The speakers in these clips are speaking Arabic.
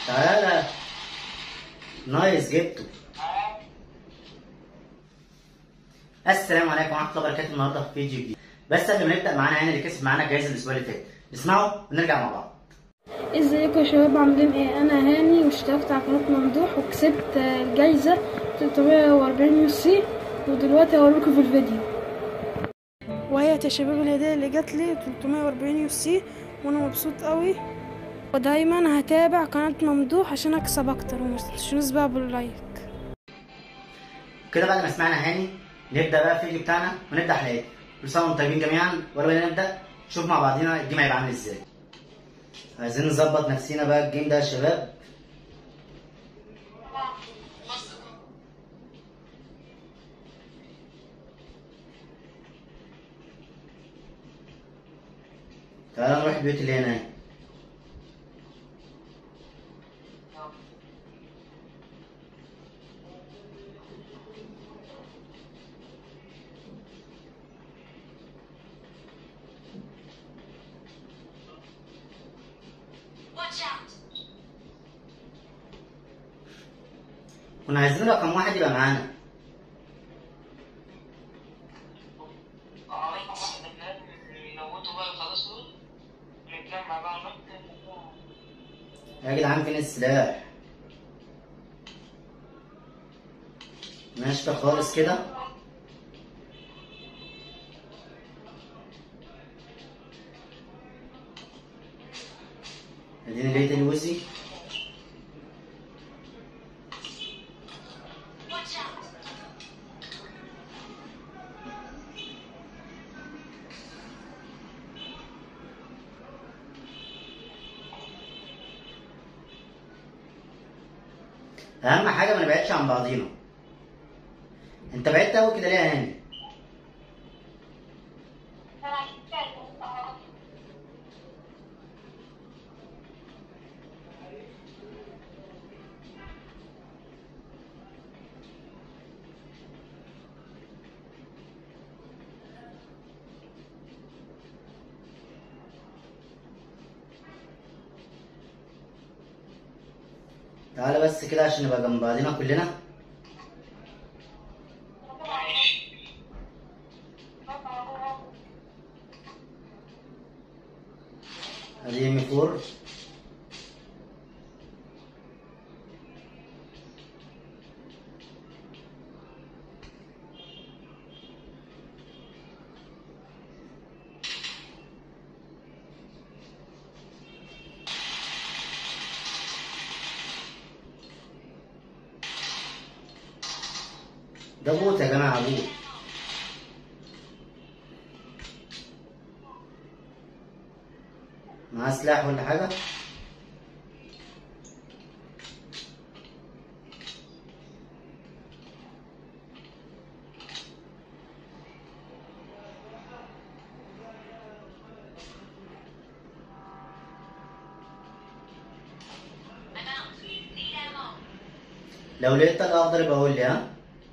تعالى. نايس جبته. السلام عليكم ورحمه الله وبركاته. النهارده في فيديو جديد، بس قبل ما نبدا معانا اللي كسب معانا الجايزه الاسبوع اللي فات، نسمعه ونرجع مع بعض. ازيكم يا شباب، عاملين ايه؟ انا هاني واشتركت على قناه ممدوح وكسبت الجايزه 340 UC، ودلوقتي هوريكم في الفيديو. وهي يا شباب الهديه اللي جات لي 340 UC، وانا مبسوط قوي، ودايما هتابع قناه ممدوح عشان اكسب اكتر، ومتنسوش بقى باللايك. كده بعد ما سمعنا هاني نبدا بقى الفيديو بتاعنا ونبدا حلقتنا. كل سنه وانتم طيبين جميعا. ولا بينا نبدا نشوف مع بعضينا الجيم هيبقى عامل ازاي. عايزين نظبط نفسينا بقى الجيم ده يا شباب. تعالى نروح البيوت اللي هنا. كنا عايزين رقم واحد يبقى معانا. يا جدعان فين السلاح؟ ناشفة خالص كده. اديني لقيت الوزي. اهم حاجه ما نبعدش عن بعضينا. انت بعدت قوي كده ليه يا هاني؟ تعالى بس كده عشان نبقى جنب بعضينا كلنا. ادي M4. ده بوت يا جماعه، بوت. معاه سلاح ولا حاجه؟ لو لقيت الاخضر يبقى قول لي. ها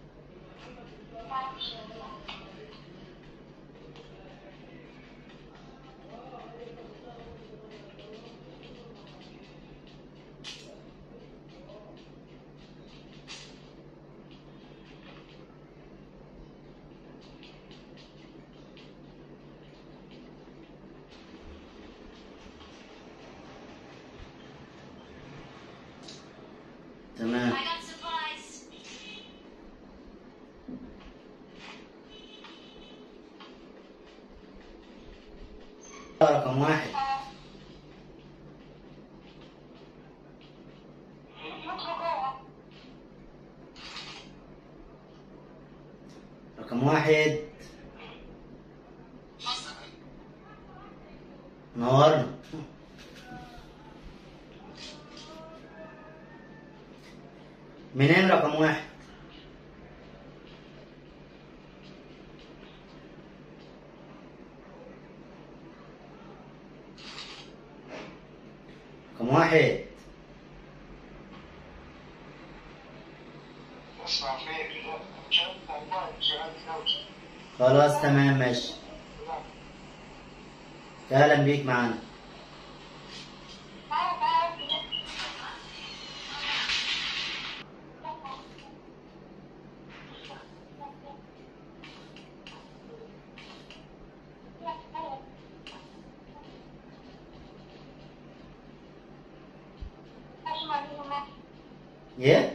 تمام. رقم واحد. رقم واحد. نورنا. منين رقم واحد؟ رقم واحد. خلاص تمام ماشي. اهلا بيك معانا. ايه؟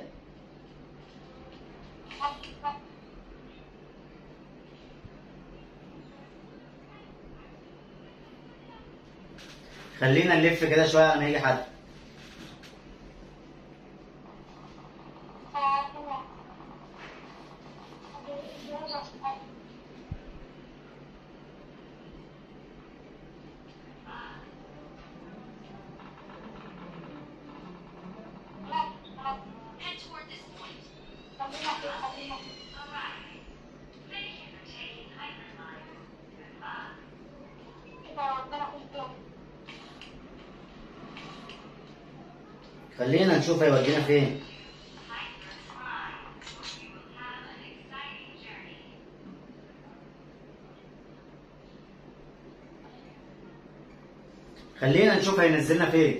خلينا نلف كده شويه على ما يجي حد. خلينا نشوف هيودينا فين. خلينا نشوف هينزلنا فين.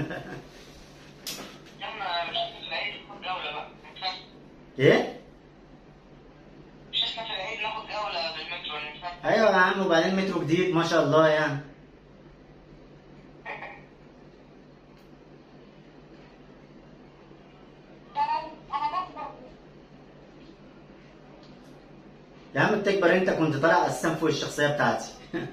ايه؟ مش احنا في العيد ناخد جولة بالمترو ايوه يا عم، وبعدين مترو جديد ما شاء الله يعني. يا عم بتكبر انت، كنت طالع اساسا فوق الشخصيه بتاعتي.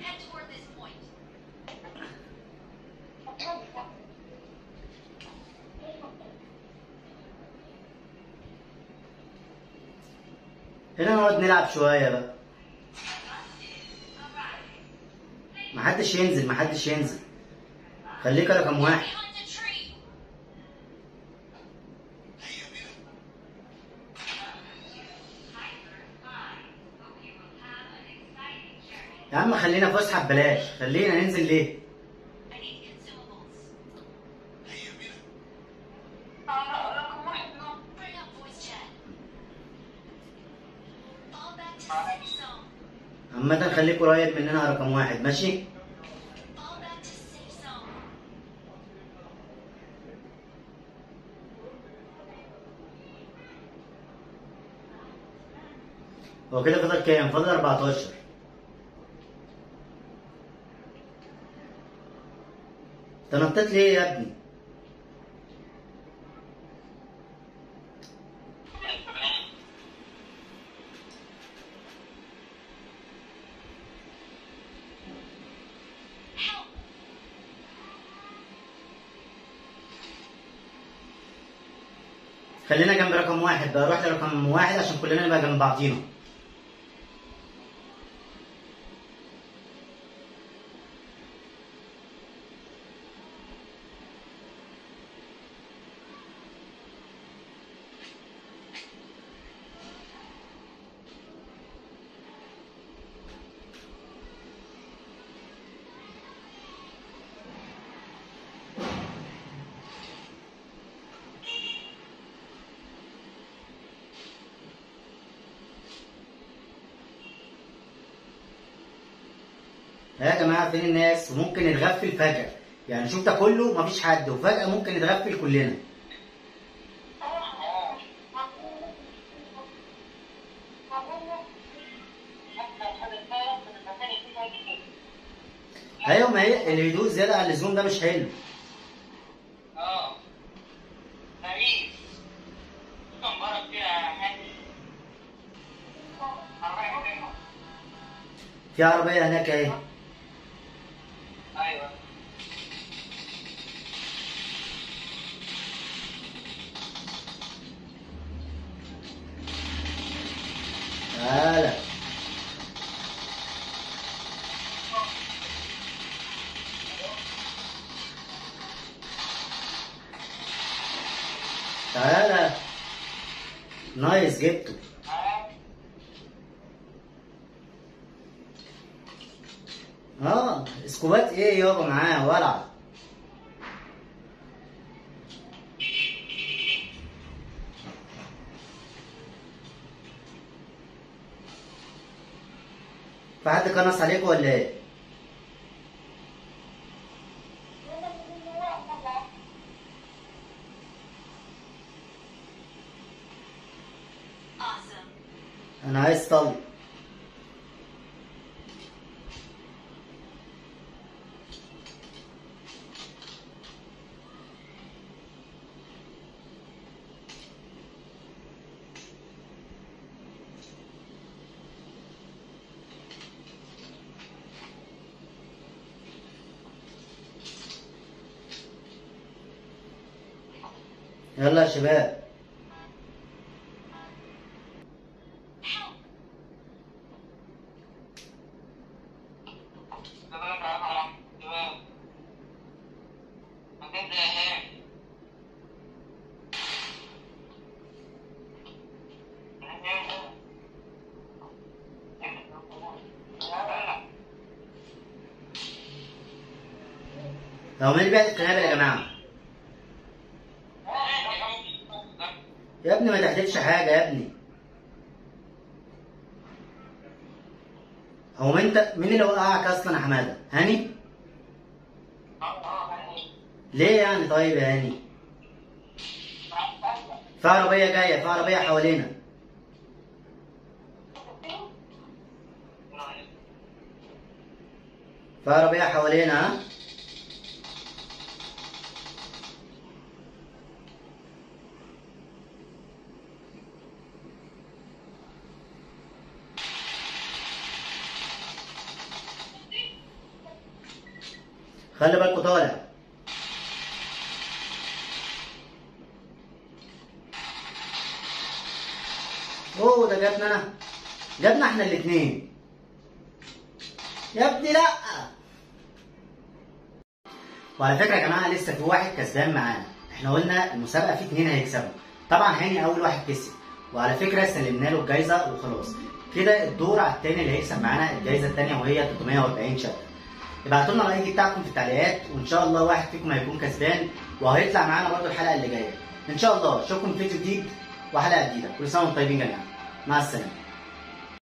هنا نقعد نلعب شويه بقى. محدش ينزل، محدش ينزل، خليك رقم واحد. يا عم خلينا فسحه ببلاش، خلينا ننزل ليه؟ عامة خليك قريب مننا رقم واحد، ماشي؟ هو كده فاضل كام؟ فاضل 14. انت نطيت ليه يا ابني؟ خلينا جنب رقم واحد بقى، روح لرقم واحد عشان كلنا نبقى جنب بعضينا. يا جماعة فين الناس؟ وممكن نتغفل فجأة، يعني شوف ده كله مفيش حد وفجأة ممكن نتغفل كلنا. ايوه، ما هي الهدوء زيادة عن اللزوم ده مش حلو. غريب. مرة فيها حاجة. في عربية هناك اهي. ايوه. تعالى تعالى، نايس جبته. سكوبات ايه يابا معاه ولع. في حد كنس عليكم ولا ايه؟ انا عايز طلق. يلا يا شباب. هو مين اللي بيعت القنابل يا جماعة؟ يا ابني ما تحدفش حاجة يا ابني. هو مين اللي وقعك أصلا يا حمادة؟ هاني؟ ليه يعني طيب يا هاني؟ في عربية جاية، في عربية حوالينا. في عربية حوالينا ها؟ خلي بالكوا طالع. اوه ده جابنا احنا الاتنين. يا ابني لا. وعلى فكره يا جماعه لسه في واحد كسبان معانا. احنا قلنا المسابقه في 2 هيكسبوا. طبعا هاني اول واحد كسب، وعلى فكره سلمنا له الجايزه وخلاص. كده الدور على التاني اللي هيكسب معانا الجايزه التانيه وهي 340 شقه. ابعتوا لنا الراي بتاعكم في التعليقات، وان شاء الله واحد فيكم هيكون كسبان وهيطلع معانا برضه الحلقه اللي جايه. ان شاء الله اشوفكم في فيديو جديد وحلقه جديده. كل سنه وانتم طيبين جميعا. مع السلامه.